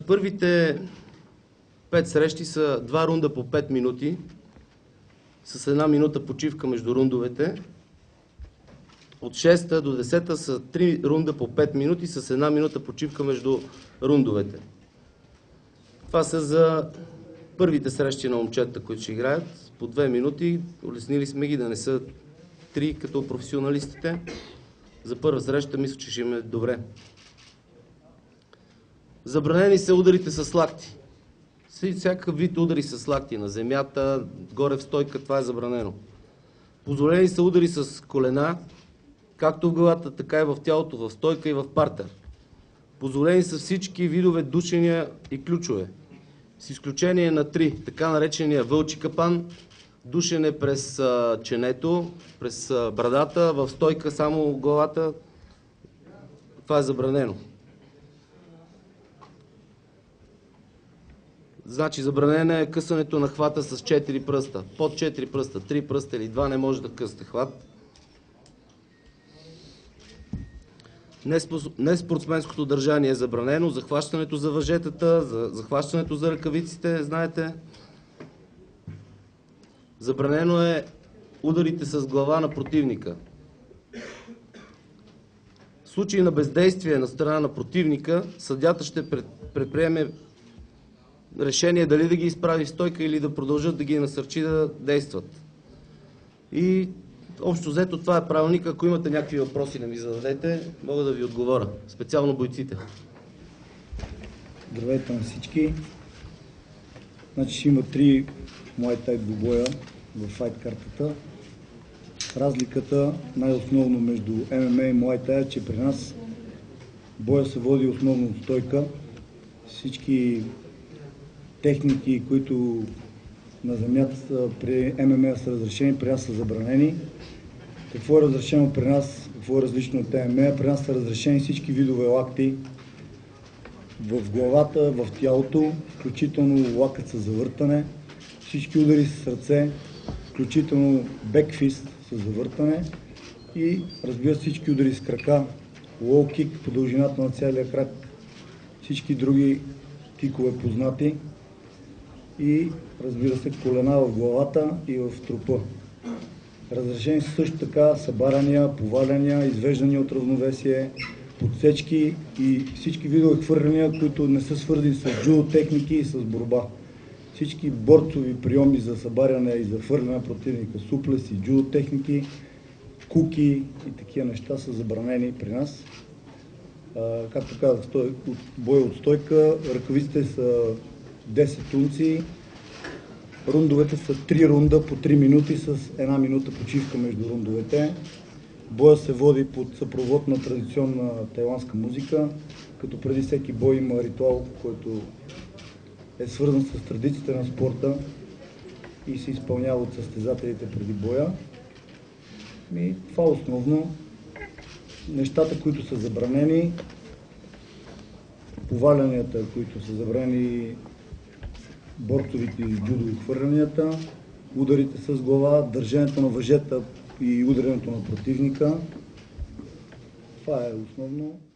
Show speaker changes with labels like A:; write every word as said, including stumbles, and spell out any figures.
A: Първите пет срещи са два рунда по пет минути, с една минута почивка между рундовете. От шеста до десета са три рунда по пет минути, с една минута почивка между рундовете. Това са за първите срещи на момчета, които ще играят. По две минути. Улеснили сме ги да не са три като професионалистите. За първа среща мисля, че ще им е добре. Забранени са ударите с лакти. Всякакъв вид удари с лакти на земята, горе в стойка, това е забранено. Позволени са удари с колена, както в главата, така и в тялото, в стойка и в партер. Позволени са всички видове душения и ключове, с изключение на три, така наречения вълчи капан, душене през а, ченето, през а, брадата, в стойка само главата. Това е забранено. Значи забранено е късането на хвата с четири пръста. Под четири пръста, три пръста или два не може да късате хват. Неспортсменското държание е забранено, захващането за въжетата, за захващането за ръкавиците, знаете. Забранено е ударите с глава на противника. В случай на бездействие на страна на противника, съдията ще предприеме решение дали да ги изправи в стойка или да продължат да ги насърчи да действат. И общо взето това е правилник. Ако имате някакви въпроси да ми зададете, мога да ви отговоря. Специално бойците.
B: Здравейте на всички. Значи ще има три Муай Тай двубоя в файт картата. Разликата най-основно между Ем Ем А и Муай Тай е, че при нас боя се води основно от стойка. Всички техники, които на земята при Ем Ем А са разрешени, при нас са забранени. Какво е разрешено при нас, какво е различно от Ем Ем А? При нас са разрешени всички видове лакти в главата, в тялото, включително лакът с завъртане, всички удари с ръце, включително бекфист с завъртане и разбира се всички удари с крака, лоу кик по дължината на целия крак, всички други кикове познати и разбира се колена в главата и в трупа. Разрешени са също така събаряния, поваляния, извеждания от равновесие, подсечки и всички видове хвърляния, които не са свързани с джудо техники и с борба. Всички борцови приеми за събаряне и за хвърляне на противника, суплеси, джудо техники, куки и такива неща са забранени при нас. А, както казах, бой от стойка, ръкавиците са десет унции, рундовете са три рунда по три минути с една минута почивка между рундовете. Боя се води под съпровод на традиционна тайландска музика, като преди всеки бой има ритуал, който е свързан с традициите на спорта и се изпълнява от състезателите преди боя. И това основно. Нещата, които са забранени, повалянията, които са забранени, борцовите джудо хвърлянията, ударите с глава, държането на въжета и ударянето на противника. Това е основно.